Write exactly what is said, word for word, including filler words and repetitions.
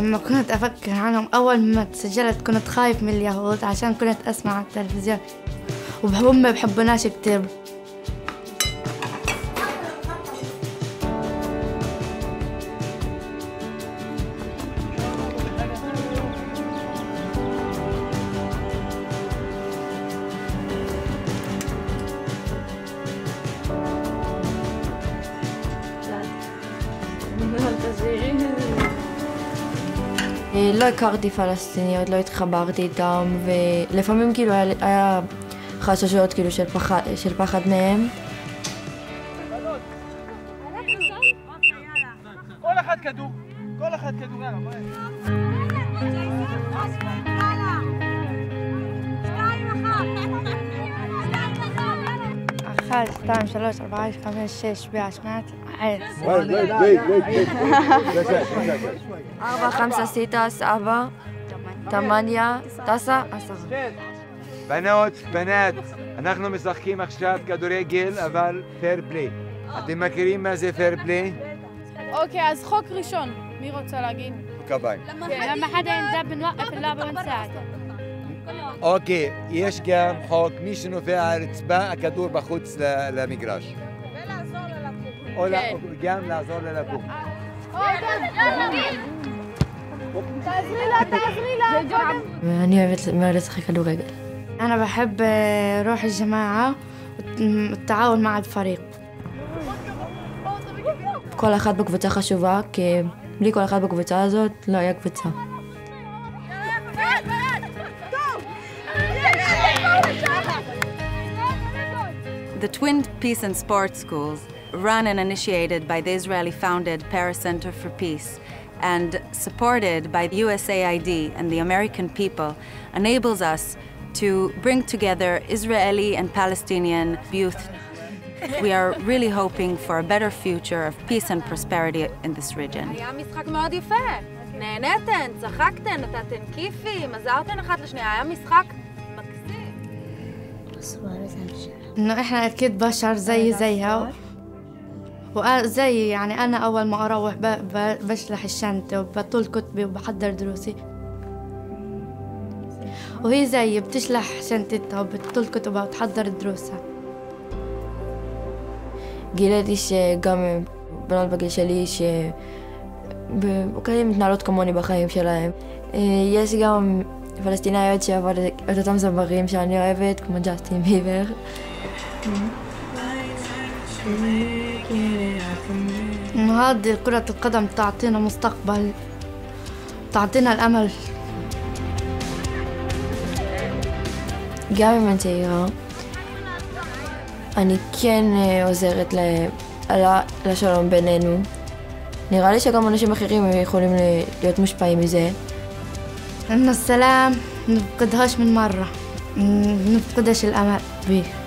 لما كنت أفكر عنهم أول ما تسجلت كنت خايف من اليهود عشان كنت أسمع على التلفزيون وهم ما بحبوناش كتير. לא הכרתי פלסטיניות, לא התחברתי איתם, ולפעמים כאילו היה, היה חששות כאילו של פחד, של פחד מהם. כל אחד כדור, כל אחד כדור, יאללה, מהר. אחת, שתיים, שלוש, ארבע, חמש, שש, שבע, שמונה, עשר. ארבע, חמסה, סיטה, סבא, תמניה, תסה, עשרה. בנות, בנת, אנחנו משחקים עכשיו כדורגל, אבל פייר פליי. אתם מכירים מה זה פייר פליי? אוקיי, אז חוק ראשון, מי רוצה להגיד? כבאי. למה חד ינזב בנוaqף اللعبة ونساعد. אוקיי, יש גם חוק, מי שנופל על הרצפה, הכדור בחוץ למגרש. ולעזור ללקום. או גם לעזור ללקום. תעזרי לה, תעזרי לה. ואני אוהבת מאוד לשחק כדורגל. أنا بحب روح الجماعة والتعاون مع الفريق. כל אחת בקבוצה חשובה, כי בלי כל אחת בקבוצה הזאת לא היה קבוצה. The Twin Peace and Sports Schools, run and initiated by the Israeli-founded Paris Center for Peace and supported by the U S A I D and the American people, enables us to bring together Israeli and Palestinian youth. We are really hoping for a better future of peace and prosperity in this region. היה משחק מאוד יפה. נהנתן, צחקתן, נתתן כיפים, עזרתן אחת לשנייה. היה משחק מקסים. إنه إحنا أكيد بشر زي زيها وزي يعني أنا أول ما أروح بشلح الشنطة وبطول كتبي وبحضر دروسي وهي زي بتشلح شنطتها وبطول كتبها وتحضر دروسها. גיליתי שגם בנות בגיל שלי שכאלה מתנהלות כמוני בחיים שלהם. יש גם פלסטינאיות שעבוד את אותם זמרים שאני אוהבת, כמו ג'סטין ביבר. إنه هذه كرة القدم تعطينا مستقبل تعطينا الأمل. גם אם אני צעירה, אני כן עוזרת לשלום בינינו. נראה לי שגם אנשים אחרים יכולים להיות מושפעים מזה. إنه السلام نفقدهاش من مرة نفقدش الأمل به.